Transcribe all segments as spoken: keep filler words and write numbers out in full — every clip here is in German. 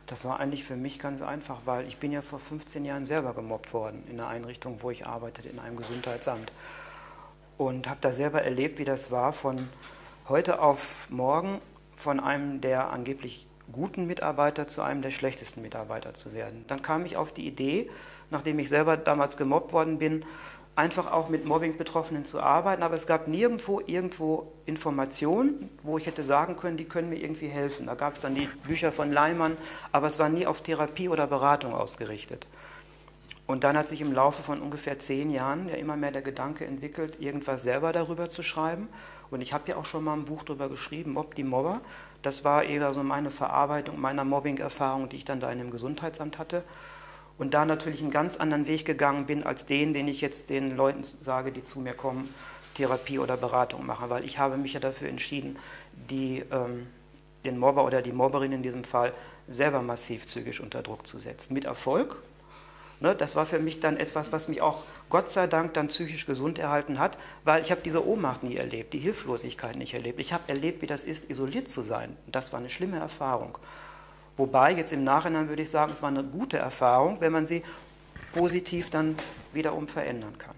Das war eigentlich für mich ganz einfach, weil ich bin ja vor fünfzehn Jahren selber gemobbt worden in einer Einrichtung, wo ich arbeitete, in einem Gesundheitsamt. Und habe da selber erlebt, wie das war, von heute auf morgen von einem der angeblich guten Mitarbeiter zu einem der schlechtesten Mitarbeiter zu werden. Dann kam ich auf die Idee, nachdem ich selber damals gemobbt worden bin, einfach auch mit Mobbing-Betroffenen zu arbeiten, aber es gab nirgendwo irgendwo Informationen, wo ich hätte sagen können, die können mir irgendwie helfen. Da gab es dann die Bücher von Leimann, aber es war nie auf Therapie oder Beratung ausgerichtet. Und dann hat sich im Laufe von ungefähr zehn Jahren ja immer mehr der Gedanke entwickelt, irgendwas selber darüber zu schreiben. Und ich habe ja auch schon mal ein Buch darüber geschrieben, Mob die Mobber. Das war eher so meine Verarbeitung meiner Mobbing-Erfahrung, die ich dann da in dem Gesundheitsamt hatte. Und da natürlich einen ganz anderen Weg gegangen bin, als den, den ich jetzt den Leuten sage, die zu mir kommen, Therapie oder Beratung machen. Weil ich habe mich ja dafür entschieden, die, ähm, den Mobber oder die Mobberin in diesem Fall selber massiv psychisch unter Druck zu setzen. Mit Erfolg. Ne, das war für mich dann etwas, was mich auch Gott sei Dank dann psychisch gesund erhalten hat, weil ich habe diese Ohnmacht nie erlebt, die Hilflosigkeit nicht erlebt. Ich habe erlebt, wie das ist, isoliert zu sein. Und das war eine schlimme Erfahrung. Wobei, jetzt im Nachhinein würde ich sagen, es war eine gute Erfahrung, wenn man sie positiv dann wiederum verändern kann.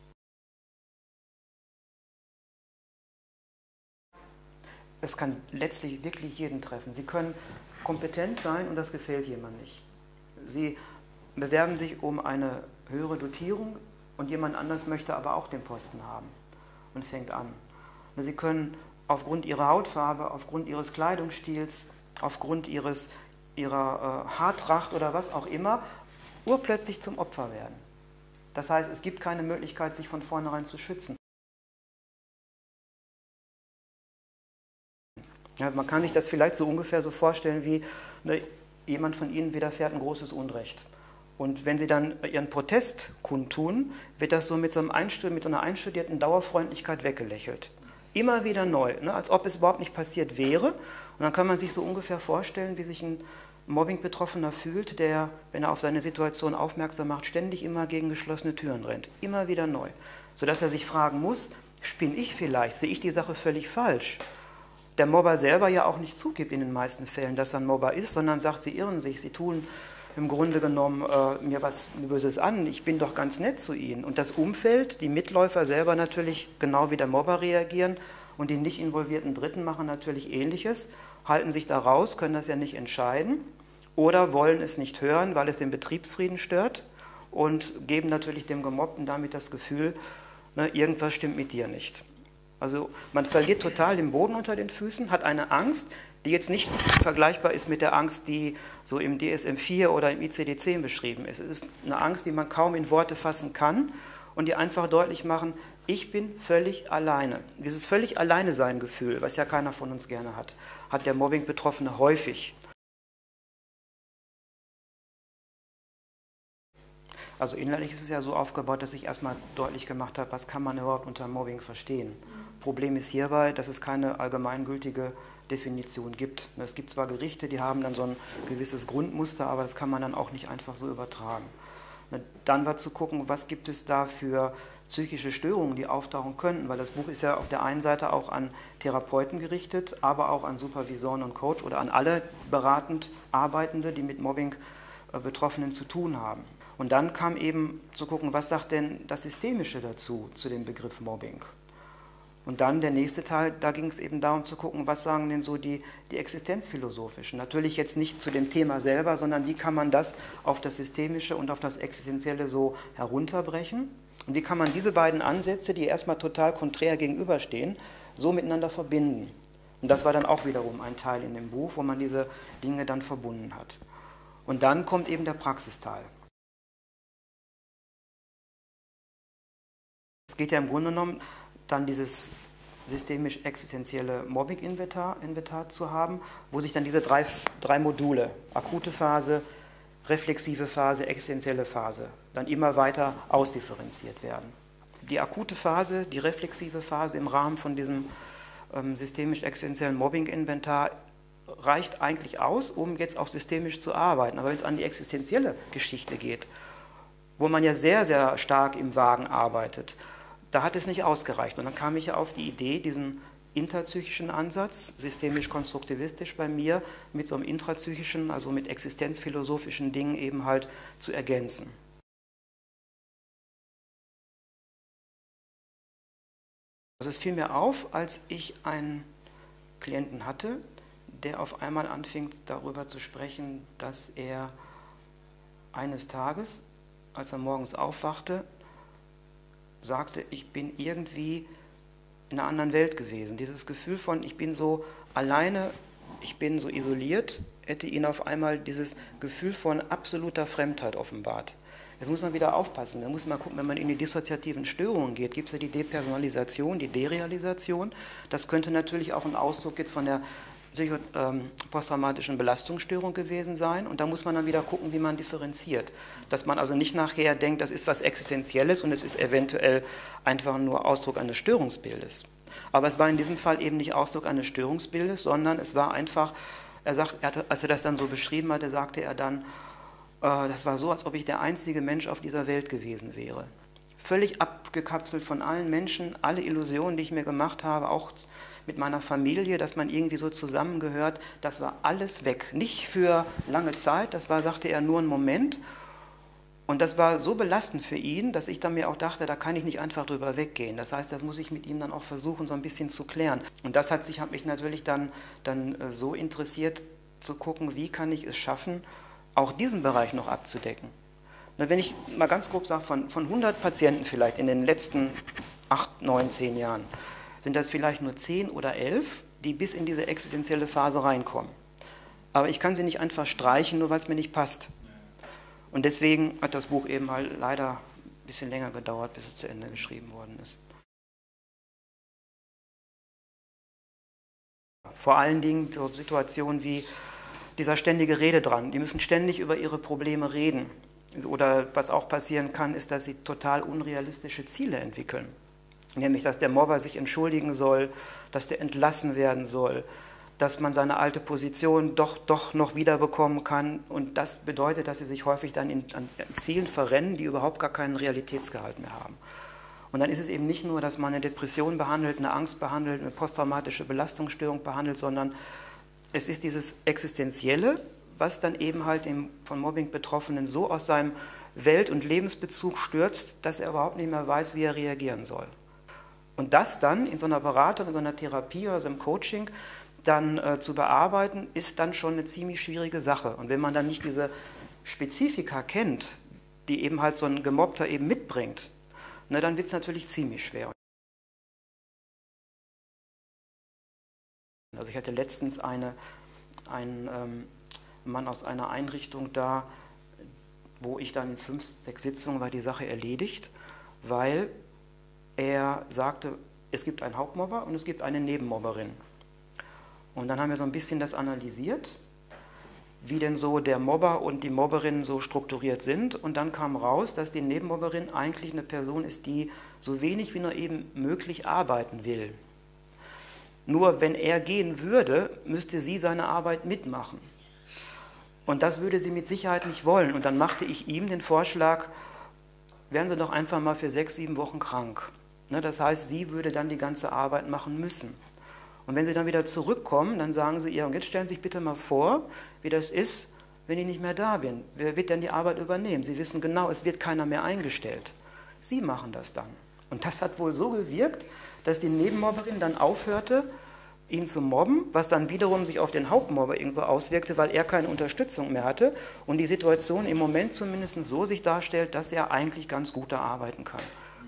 Es kann letztlich wirklich jeden treffen. Sie können kompetent sein und das gefällt jemandem nicht. Sie bewerben sich um eine höhere Dotierung und jemand anderes möchte aber auch den Posten haben und fängt an. Sie können aufgrund ihrer Hautfarbe, aufgrund ihres Kleidungsstils, aufgrund ihres, ihrer äh, Haartracht oder was auch immer, urplötzlich zum Opfer werden. Das heißt, es gibt keine Möglichkeit, sich von vornherein zu schützen. Ja, man kann sich das vielleicht so ungefähr so vorstellen, wie ne, jemand von Ihnen widerfährt ein großes Unrecht. Und wenn Sie dann Ihren Protest kundtun, wird das so mit so, einem Einstud- mit so einer einstudierten Dauerfreundlichkeit weggelächelt. Immer wieder neu, ne, als ob es überhaupt nicht passiert wäre. Und dann kann man sich so ungefähr vorstellen, wie sich ein Mobbing-Betroffener fühlt, der, wenn er auf seine Situation aufmerksam macht, ständig immer gegen geschlossene Türen rennt. Immer wieder neu. Sodass er sich fragen muss, spinne ich vielleicht, sehe ich die Sache völlig falsch? Der Mobber selber ja auch nicht zugibt in den meisten Fällen, dass er ein Mobber ist, sondern sagt, sie irren sich, sie tun im Grunde genommen äh, mir was Böses an, ich bin doch ganz nett zu ihnen. Und das Umfeld, die Mitläufer selber natürlich genau wie der Mobber reagieren und die nicht involvierten Dritten machen natürlich Ähnliches, halten sich da raus, können das ja nicht entscheiden oder wollen es nicht hören, weil es den Betriebsfrieden stört und geben natürlich dem Gemobbten damit das Gefühl, ne, irgendwas stimmt mit dir nicht. Also man verliert total den Boden unter den Füßen, hat eine Angst, die jetzt nicht vergleichbar ist mit der Angst, die so im D S M vier oder im I C D zehn beschrieben ist. Es ist eine Angst, die man kaum in Worte fassen kann und die einfach deutlich machen, ich bin völlig alleine. Dieses völlig Alleine-Sein-Gefühl, was ja keiner von uns gerne hat, hat der Mobbing-Betroffene häufig. Also inhaltlich ist es ja so aufgebaut, dass ich erstmal deutlich gemacht habe, was kann man überhaupt unter Mobbing verstehen. Problem ist hierbei, dass es keine allgemeingültige Definition gibt. Es gibt zwar Gerichte, die haben dann so ein gewisses Grundmuster, aber das kann man dann auch nicht einfach so übertragen. Dann war zu gucken, was gibt es da für psychische Störungen, die auftauchen könnten, weil das Buch ist ja auf der einen Seite auch an Therapeuten gerichtet, aber auch an Supervisoren und Coach oder an alle beratend Arbeitende, die mit Mobbing-Betroffenen zu tun haben. Und dann kam eben zu gucken, was sagt denn das Systemische dazu, zu dem Begriff Mobbing. Und dann der nächste Teil, da ging es eben darum zu gucken, was sagen denn so die, die Existenzphilosophischen. Natürlich jetzt nicht zu dem Thema selber, sondern wie kann man das auf das Systemische und auf das Existenzielle so herunterbrechen. Und wie kann man diese beiden Ansätze, die erstmal total konträr gegenüberstehen, so miteinander verbinden. Und das war dann auch wiederum ein Teil in dem Buch, wo man diese Dinge dann verbunden hat. Und dann kommt eben der Praxisteil. Es geht ja im Grunde genommen dann dieses systemisch-existenzielle Mobbing-Inventar Inventar zu haben, wo sich dann diese drei, drei Module, akute Phase, reflexive Phase, existenzielle Phase, dann immer weiter ausdifferenziert werden. Die akute Phase, die reflexive Phase im Rahmen von diesem ähm, systemisch-existenziellen Mobbing-Inventar reicht eigentlich aus, um jetzt auch systemisch zu arbeiten. Aber wenn es an die existenzielle Geschichte geht, wo man ja sehr, sehr stark im Wagen arbeitet, da hat es nicht ausgereicht. Und dann kam ich ja auf die Idee, diesen interpsychischen Ansatz, systemisch-konstruktivistisch bei mir, mit so einem intropsychischen, also mit existenzphilosophischen Dingen eben halt zu ergänzen. Also es fiel mir auf, als ich einen Klienten hatte, der auf einmal anfing darüber zu sprechen, dass er eines Tages, als er morgens aufwachte, sagte, ich bin irgendwie in einer anderen Welt gewesen. Dieses Gefühl von, ich bin so alleine, ich bin so isoliert, hätte ihn auf einmal dieses Gefühl von absoluter Fremdheit offenbart. Jetzt muss man wieder aufpassen, da muss man gucken, wenn man in die dissoziativen Störungen geht, gibt es ja die Depersonalisation, die Derealisation. Das könnte natürlich auch ein Ausdruck jetzt von der Psycho- ähm, posttraumatischen Belastungsstörung gewesen sein. Und da muss man dann wieder gucken, wie man differenziert. Dass man also nicht nachher denkt, das ist was Existenzielles und es ist eventuell einfach nur Ausdruck eines Störungsbildes. Aber es war in diesem Fall eben nicht Ausdruck eines Störungsbildes, sondern es war einfach, er sagt, er hatte, als er das dann so beschrieben hatte, sagte er dann, das war so, als ob ich der einzige Mensch auf dieser Welt gewesen wäre. Völlig abgekapselt von allen Menschen, alle Illusionen, die ich mir gemacht habe, auch mit meiner Familie, dass man irgendwie so zusammengehört, das war alles weg. Nicht für lange Zeit, das war, sagte er, nur ein Moment. Und das war so belastend für ihn, dass ich dann mir auch dachte, da kann ich nicht einfach drüber weggehen. Das heißt, das muss ich mit ihm dann auch versuchen, so ein bisschen zu klären. Und das hat sich, hat mich natürlich dann, dann so interessiert, zu gucken, wie kann ich es schaffen, auch diesen Bereich noch abzudecken. Wenn ich mal ganz grob sage, von, von hundert Patienten vielleicht in den letzten acht, neun, zehn Jahren, sind das vielleicht nur zehn oder elf, die bis in diese existenzielle Phase reinkommen. Aber ich kann sie nicht einfach streichen, nur weil es mir nicht passt. Und deswegen hat das Buch eben halt leider ein bisschen länger gedauert, bis es zu Ende geschrieben worden ist. Vor allen Dingen so Situationen wie dieser ständige Rededrang. Die müssen ständig über ihre Probleme reden. Oder was auch passieren kann, ist, dass sie total unrealistische Ziele entwickeln. Nämlich, dass der Mobber sich entschuldigen soll, dass der entlassen werden soll, dass man seine alte Position doch, doch noch wiederbekommen kann. Und das bedeutet, dass sie sich häufig dann in, an Zielen verrennen, die überhaupt gar keinen Realitätsgehalt mehr haben. Und dann ist es eben nicht nur, dass man eine Depression behandelt, eine Angst behandelt, eine posttraumatische Belastungsstörung behandelt, sondern es ist dieses Existenzielle, was dann eben halt den von Mobbing Betroffenen so aus seinem Welt- und Lebensbezug stürzt, dass er überhaupt nicht mehr weiß, wie er reagieren soll. Und das dann in so einer Beratung, in so einer Therapie oder so einem Coaching dann äh, zu bearbeiten, ist dann schon eine ziemlich schwierige Sache. Und wenn man dann nicht diese Spezifika kennt, die eben halt so ein Gemobbter eben mitbringt, ne, dann wird es natürlich ziemlich schwer. Also ich hatte letztens eine, einen ähm, Mann aus einer Einrichtung da, wo ich dann in fünf, sechs Sitzungen war die Sache erledigt, weil er sagte, es gibt einen Hauptmobber und es gibt eine Nebenmobberin. Und dann haben wir so ein bisschen das analysiert, wie denn so der Mobber und die Mobberin so strukturiert sind. Und dann kam raus, dass die Nebenmobberin eigentlich eine Person ist, die so wenig wie nur eben möglich arbeiten will. Nur wenn er gehen würde, müsste sie seine Arbeit mitmachen. Und das würde sie mit Sicherheit nicht wollen. Und dann machte ich ihm den Vorschlag, werden Sie doch einfach mal für sechs, sieben Wochen krank. Das heißt, sie würde dann die ganze Arbeit machen müssen. Und wenn Sie dann wieder zurückkommen, dann sagen Sie ihr, und jetzt stellen Sie sich bitte mal vor, wie das ist, wenn ich nicht mehr da bin. Wer wird denn die Arbeit übernehmen? Sie wissen genau, es wird keiner mehr eingestellt. Sie machen das dann. Und das hat wohl so gewirkt, dass die Nebenmobberin dann aufhörte, ihn zu mobben, was dann wiederum sich auf den Hauptmobber irgendwo auswirkte, weil er keine Unterstützung mehr hatte und die Situation im Moment zumindest so sich darstellt, dass er eigentlich ganz gut da arbeiten kann.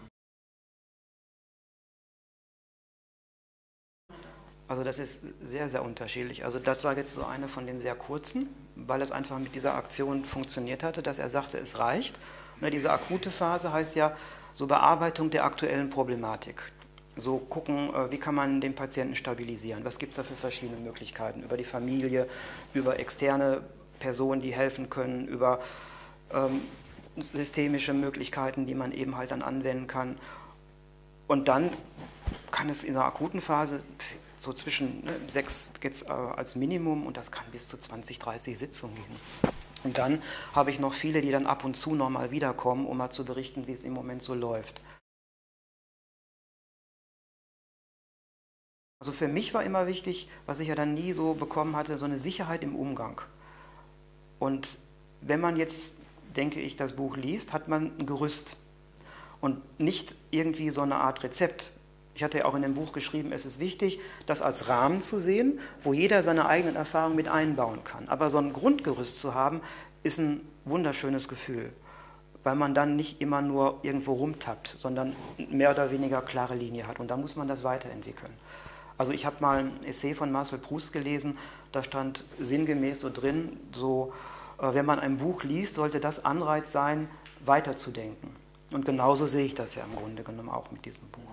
Also das ist sehr, sehr unterschiedlich. Also das war jetzt so eine von den sehr kurzen, weil es einfach mit dieser Aktion funktioniert hatte, dass er sagte, es reicht. Und diese akute Phase heißt ja so Bearbeitung der aktuellen Problematik. So gucken, wie kann man den Patienten stabilisieren, was gibt es da für verschiedene Möglichkeiten, über die Familie, über externe Personen, die helfen können, über ähm, systemische Möglichkeiten, die man eben halt dann anwenden kann. Und dann kann es in der akuten Phase so zwischen ne, sechs geht's, äh, als Minimum und das kann bis zu zwanzig, dreißig Sitzungen gehen. Und dann habe ich noch viele, die dann ab und zu nochmal wiederkommen, um mal zu berichten, wie es im Moment so läuft. Also für mich war immer wichtig, was ich ja dann nie so bekommen hatte, so eine Sicherheit im Umgang. Und wenn man jetzt, denke ich, das Buch liest, hat man ein Gerüst und nicht irgendwie so eine Art Rezept. Ich hatte ja auch in dem Buch geschrieben, es ist wichtig, das als Rahmen zu sehen, wo jeder seine eigenen Erfahrungen mit einbauen kann. Aber so ein Grundgerüst zu haben, ist ein wunderschönes Gefühl, weil man dann nicht immer nur irgendwo rumtappt, sondern mehr oder weniger klare Linie hat. Und da muss man das weiterentwickeln. Also ich habe mal ein Essay von Marcel Proust gelesen, da stand sinngemäß so drin, so, äh, wenn man ein Buch liest, sollte das Anreiz sein, weiterzudenken. Und genauso sehe ich das ja im Grunde genommen auch mit diesem Buch.